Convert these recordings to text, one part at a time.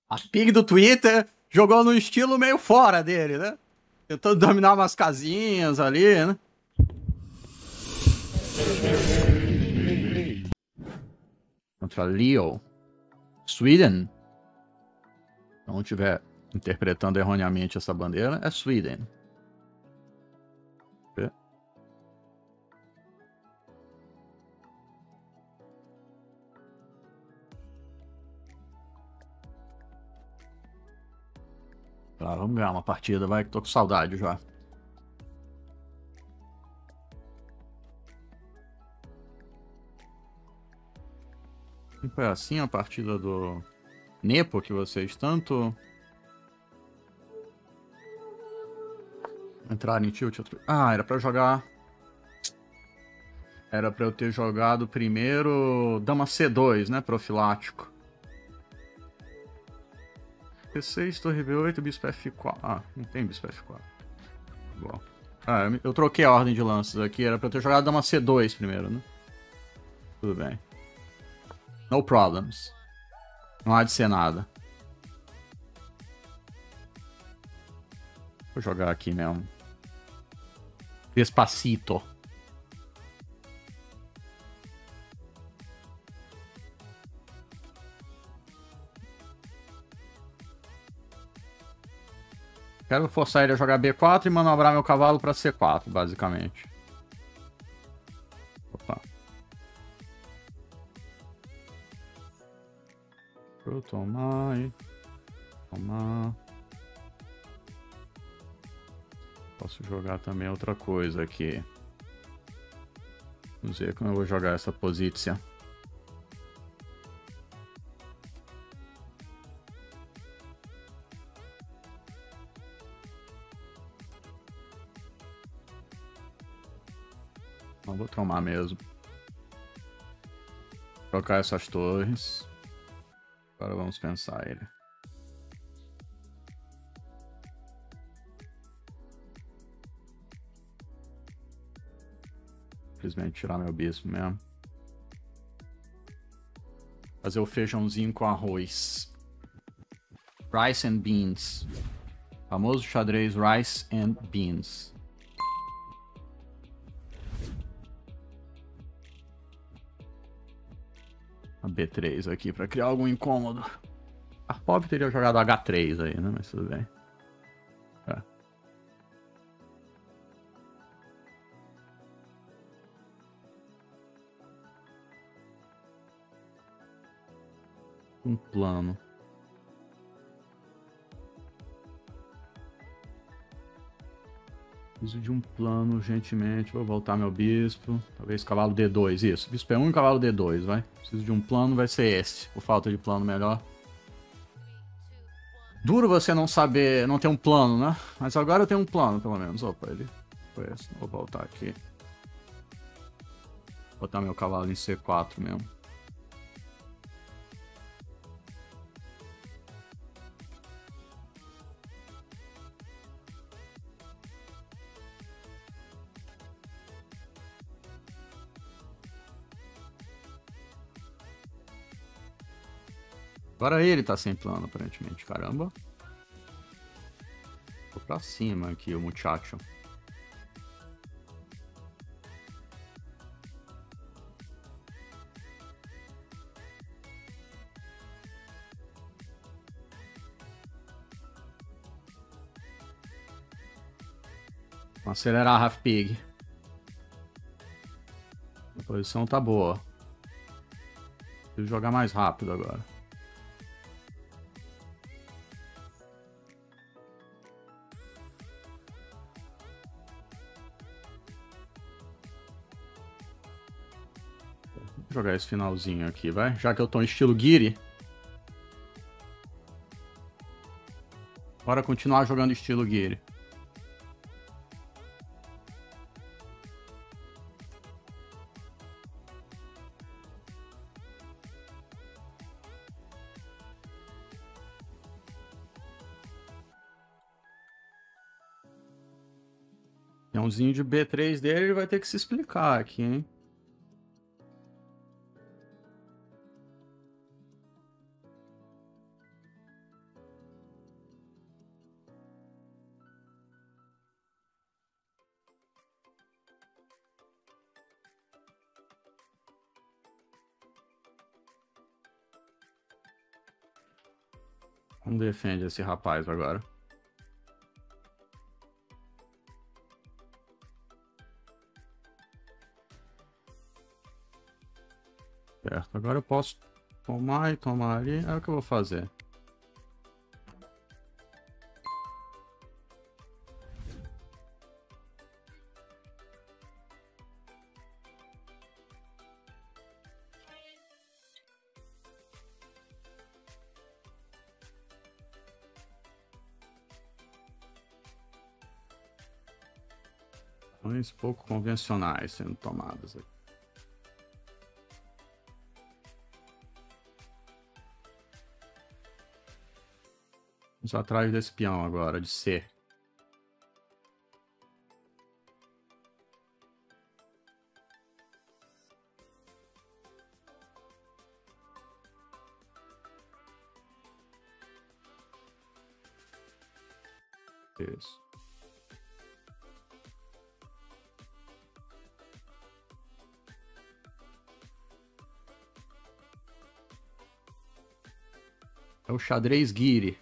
As pig do Twitter jogou no estilo meio fora dele, né? Tentando dominar umas casinhas ali, né? Contra Leo. Sweden. Se não estiver interpretando erroneamente essa bandeira, é Sweden. Tá, vamos ganhar uma partida, vai, que tô com saudade já. E foi assim a partida do Nepo que vocês tanto entraram em tilt. Ah, era pra jogar. Era pra eu ter jogado primeiro Dama C2, né? Profilático. P6, Torre B8, Bispo F4. Ah, não tem Bispo F4. Bom. Ah, eu troquei a ordem de lances aqui. Era pra eu ter jogado Dama C2 primeiro, né? Tudo bem. No problems. Não há de ser nada. Vou jogar aqui mesmo. Despacito. Quero forçar ele a jogar B4 e manobrar meu cavalo para C4, basicamente. Opa. Vou tomar e... Tomar... Posso jogar também outra coisa aqui. Vamos ver como eu vou jogar essa posição. Não vou tomar mesmo. Trocar essas torres. Agora vamos pensar ele. Simplesmente tirar meu bispo mesmo. Fazer o feijãozinho com arroz. Rice and beans. Famoso xadrez rice and beans. A B3 aqui pra criar algum incômodo. A Pop teria jogado H3 aí, né? Mas tudo bem. É. Um plano. Preciso de um plano urgentemente. Vou voltar meu bispo. Talvez cavalo D2. Isso. Bispo E1 e cavalo D2, vai. Preciso de um plano, vai ser esse. Por falta de plano melhor. Duro você não saber, não ter um plano, né? Mas agora eu tenho um plano, pelo menos. Opa, ele foi esse. Vou voltar aqui. Botar meu cavalo em C4 mesmo. Agora ele tá sem plano, aparentemente. Caramba. Vou pra cima aqui, o muchacho. Vamos acelerar a Half Pig. A posição tá boa. Preciso jogar mais rápido agora. Vou jogar esse finalzinho aqui, vai? Já que eu tô em estilo Guiri. Bora continuar jogando estilo Guiri. Peãozinho de B3 dele, ele vai ter que se explicar aqui, hein? Vamos defender esse rapaz agora. Certo, agora eu posso tomar e tomar ali. É o que eu vou fazer. Ações pouco convencionais sendo tomadas aqui. Vamos atrás desse peão agora, de C. Isso. É o xadrez Guire.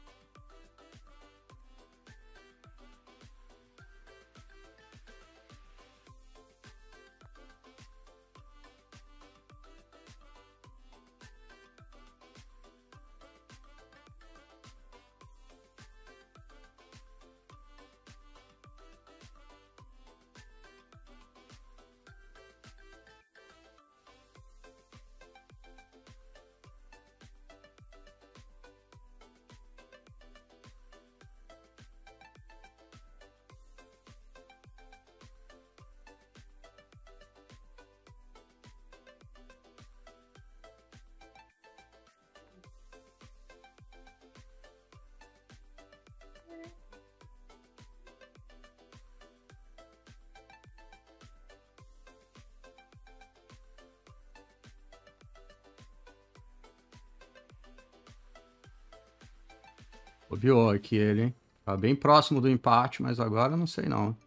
Bobeou aqui ele, hein? Tá bem próximo do empate, mas agora não sei não.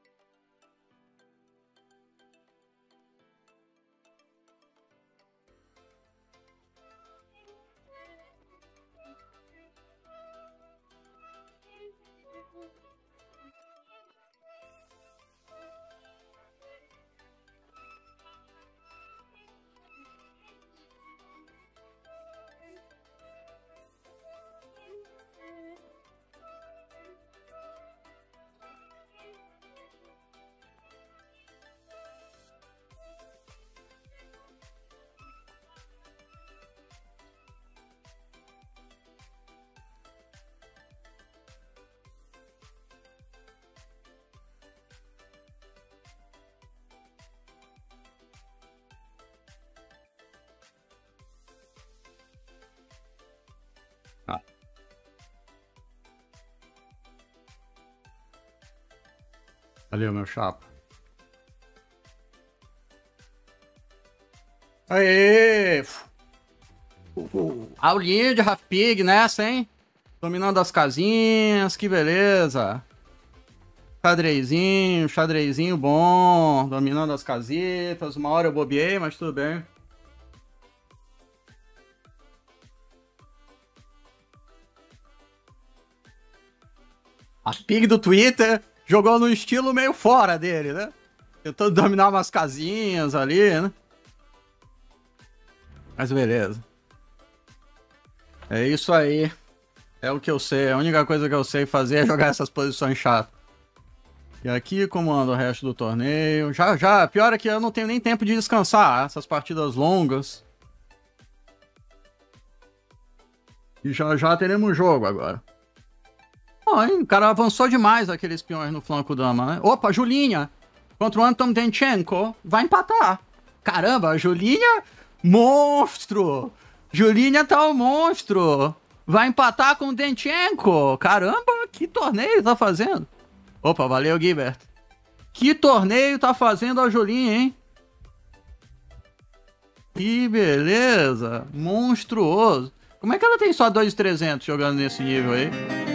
Ah. Valeu, meu chapa. Aê! Aulinha de Half Pig nessa, hein? Dominando as casinhas, que beleza. Xadrezinho bom. Dominando as casitas. Uma hora eu bobeei, mas tudo bem. A Pig do Twitter jogou no estilo meio fora dele, né? Tentando dominar umas casinhas ali, né? Mas beleza. É isso aí. É o que eu sei. A única coisa que eu sei fazer é jogar essas posições chatas. E aqui comando o resto do torneio. Já. Pior é que eu não tenho nem tempo de descansar. Essas partidas longas. E já teremos jogo agora. Hein, o cara avançou demais aqueles peões no flanco dama, né? Opa, Julinha contra o Anton Denchenko vai empatar. Caramba, a Julinha, monstro! Julinha tá um monstro! Vai empatar com o Denchenko! Caramba, que torneio tá fazendo? Opa, valeu, Guibert. Que torneio tá fazendo a Julinha, hein? Que beleza! Monstruoso! Como é que ela tem só 2.300 jogando nesse nível aí?